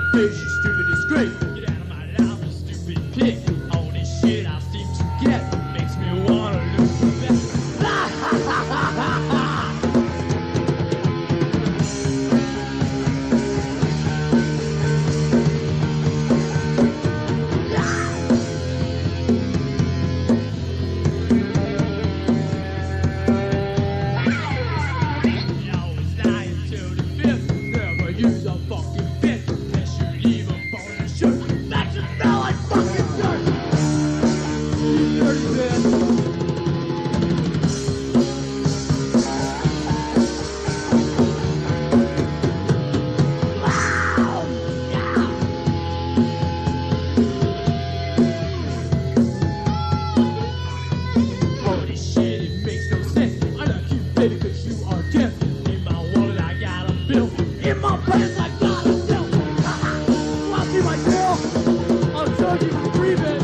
face, you stupid disgrace. Get out of my life, you stupid pig. All this shit I seem to get makes me wanna lose my bet. Use a fucking bit, unless you leave a bone and shirt. That should smell like fucking dirt. You dirty bitch. Wow! Yeah! Holy shit, it makes no sense. I like you, baby, cause you are deaf. In my wallet, I got a bill. In my pants, I got a bill. Want to see my tail? I'll charge you for breathing.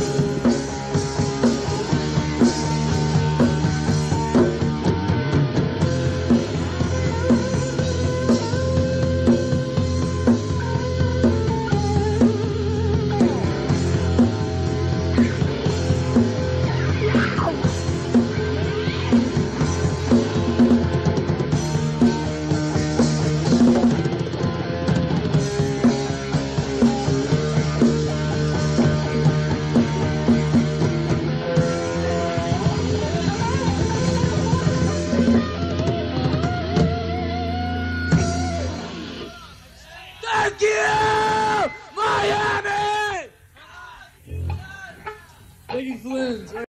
Thank you, Miami! Thank you, Flynn.